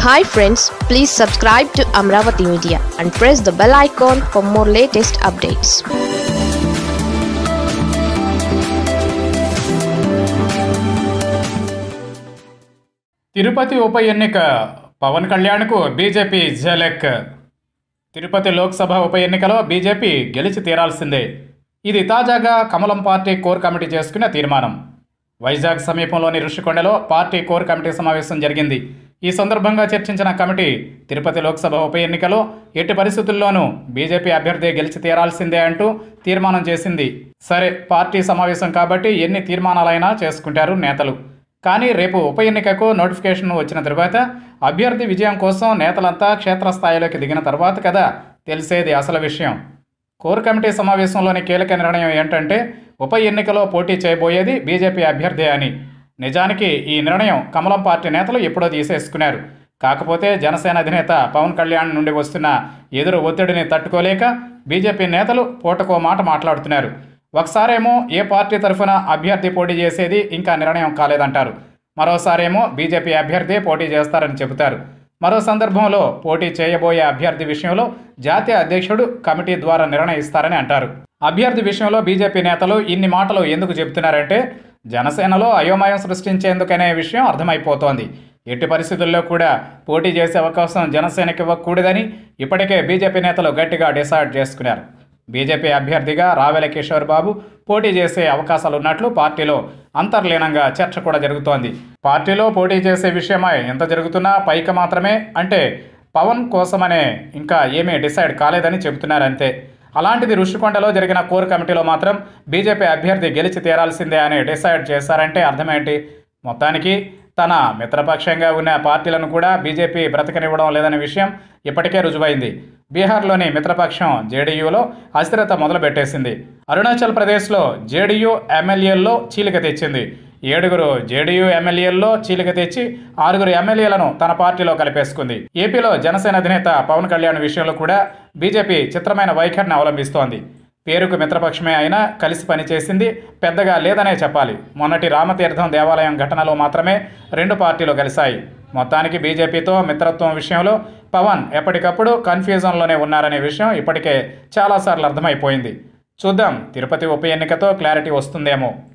Hi friends, please subscribe to Amaravathi Media and press the bell icon for more latest updates. Tirupati ఉప ఎన్నిక పవన్ కళ్యాణ్కు BJP ఝలక్. తిరుపతి లోక్సభ ఉప ఎన్నికలో BJP గెలిచి తీరాల్సిందే. ఇది తాజాగా కమలం పార్టీ కోర్ కమిటీ చేసుకున్న తీర్మానం. వైజాగ్ సమీపంలోని ఋషికొండలో పార్టీ కోర్ కమిటీ సమావేశం జరిగింది. ఈ సందర్భంగా చర్చించిన కమిటీ తిరుపతి లోక్సభ ఉప ఎన్నికలో ఎట్టి పరిస్థితుల్లోనూ బీజేపీ అభ్యర్థి గెలిచి తీరాల్సిందే అంటూ తీర్మానం చేసింది. సరే, పార్టీ సమావేశం కాబట్టి ఎన్ని తీర్మానాలైనా చేసుకుంటారు నేతలు. కానీ రేపు ఉప ఎన్నికకు నోటిఫికేషన్ వచ్చిన తర్వాత అభ్యర్థి విజయం కోసం నేతలంతా క్షేత్రస్థాయిలోకి దిగిన తర్వాత కదా తెలిసేది అసలు విషయం. కోర్ కమిటీ సమావేశంలోని కీలక నిర్ణయం ఏంటంటే ఉప ఎన్నికలో పోటీ చేయబోయేది బీజేపీ అభ్యర్థి అని. నిజానికి ఈ నిర్ణయం కమలం పార్టీ నేతలు ఎప్పుడో తీసేసుకున్నారు. కాకపోతే జనసేన అధినేత పవన్ కళ్యాణ్ నుండి వస్తున్న ఎదురు ఒత్తిడిని తట్టుకోలేక బీజేపీ నేతలు పూటకో మాట మాట్లాడుతున్నారు. ఒకసారేమో ఏ పార్టీ తరఫున అభ్యర్థి పోటీ చేసేది ఇంకా నిర్ణయం కాలేదంటారు. మరోసారేమో బీజేపీ అభ్యర్థి పోటీ చేస్తారని చెబుతారు. మరో సందర్భంలో పోటీ చేయబోయే అభ్యర్థి విషయంలో జాతీయ అధ్యక్షుడు కమిటీ ద్వారా నిర్ణయిస్తారని అంటారు. అభ్యర్థి విషయంలో బీజేపీ నేతలు ఇన్ని మాటలు ఎందుకు చెబుతున్నారంటే జనసేనలో అయోమయం సృష్టించేందుకనే విషయం అర్థమైపోతోంది. ఎట్టి పరిస్థితుల్లో కూడా పోటీ చేసే అవకాశం జనసేనకి ఇవ్వకూడదని ఇప్పటికే బీజేపీ నేతలు గట్టిగా డిసైడ్ చేసుకున్నారు. బీజేపీ అభ్యర్థిగా రావెల కిషోర్ బాబు పోటీ చేసే అవకాశాలున్నట్లు పార్టీలో అంతర్లీనంగా చర్చ కూడా జరుగుతోంది. పార్టీలో పోటీ చేసే విషయమై ఎంత జరుగుతున్నా పైకి మాత్రమే, అంటే పవన్ కోసమనే ఇంకా ఏమీ డిసైడ్ కాలేదని చెబుతున్నారంతే. అలాంటిది ఋషికొండలో జరిగిన కోర్ కమిటీలో మాత్రం బీజేపీ అభ్యర్థి గెలిచి తీరాల్సిందే అని డిసైడ్ చేశారంటే అర్థమేంటి? మొత్తానికి తన మిత్రపక్షంగా ఉన్న పార్టీలను కూడా బీజేపీ బ్రతకనివ్వడం లేదనే విషయం ఇప్పటికే రుజువైంది. బీహార్లోని మిత్రపక్షం జేడీయూలో అస్థిరత మొదలుపెట్టేసింది. అరుణాచల్ ప్రదేశ్లో జేడీయూ ఎమ్మెల్యేల్లో చీలిక తెచ్చింది. 7 జేడీయూ ఎమ్మెల్యేల్లో చీలిక తెచ్చి 6 ఎమ్మెల్యేలను తన పార్టీలో కలిపేసుకుంది. ఏపీలో జనసేన అధినేత పవన్ కళ్యాణ్ విషయంలో కూడా బీజేపీ చిత్రమైన వైఖరిని అవలంబిస్తోంది. పేరుకు మిత్రపక్షమే అయినా కలిసి పనిచేసింది పెద్దగా లేదనే చెప్పాలి. మొన్నటి రామతీర్థం దేవాలయం ఘటనలో మాత్రమే 2 పార్టీలు కలిశాయి. మొత్తానికి బీజేపీతో మిత్రత్వం విషయంలో పవన్ ఎప్పటికప్పుడు కన్ఫ్యూజన్లోనే ఉన్నారనే విషయం ఇప్పటికే చాలాసార్లు అర్థమైపోయింది. చూద్దాం, తిరుపతి ఉప ఎన్నికతో క్లారిటీ వస్తుందేమో.